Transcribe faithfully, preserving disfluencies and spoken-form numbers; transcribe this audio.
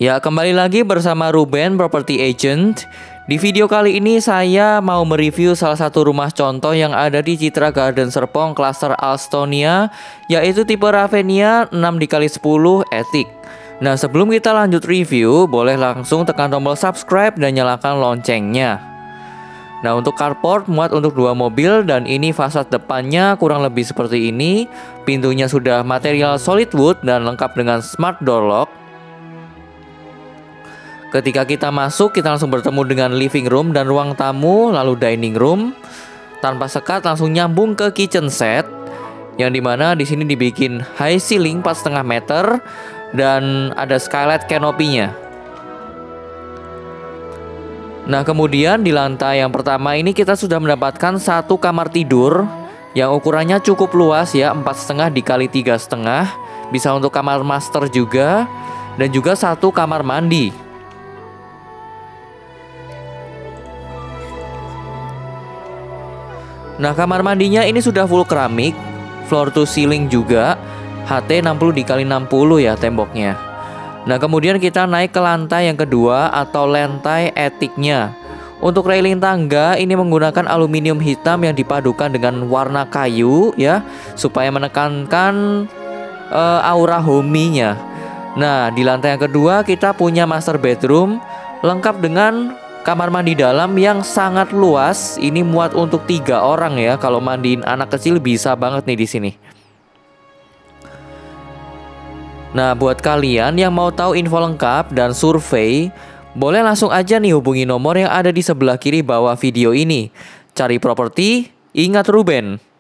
Ya, kembali lagi bersama Ruben Property Agent. Di video kali ini saya mau mereview salah satu rumah contoh yang ada di Citra Garden Serpong Cluster Alstonia, yaitu tipe Raffenia enam dikali sepuluh Attic. Nah, sebelum kita lanjut review, boleh langsung tekan tombol subscribe dan nyalakan loncengnya. Nah, untuk carport muat untuk dua mobil dan ini fasad depannya kurang lebih seperti ini. Pintunya sudah material solid wood dan lengkap dengan smart door lock. Ketika kita masuk, kita langsung bertemu dengan living room dan ruang tamu, lalu dining room. Tanpa sekat langsung nyambung ke kitchen set, yang dimana di sini dibikin high ceiling empat koma lima meter dan ada skylight canopy-nya. Nah, kemudian di lantai yang pertama ini kita sudah mendapatkan satu kamar tidur yang ukurannya cukup luas ya, empat koma lima dikali tiga koma lima. Bisa untuk kamar master juga, dan juga satu kamar mandi. Nah, kamar mandinya ini sudah full keramik, floor to ceiling juga, H T enam puluh dikali enam puluh ya temboknya. Nah, kemudian kita naik ke lantai yang kedua atau lantai attiknya. Untuk railing tangga ini menggunakan aluminium hitam yang dipadukan dengan warna kayu ya, supaya menekankan uh, aura homey-nya. Nah, di lantai yang kedua kita punya master bedroom lengkap dengan kamar mandi dalam yang sangat luas. Ini muat untuk tiga orang ya. Kalau mandiin anak kecil bisa banget nih di sini. Nah, buat kalian yang mau tahu info lengkap dan survei, boleh langsung aja nih hubungi nomor yang ada di sebelah kiri bawah video ini. Cari properti, ingat Ruben.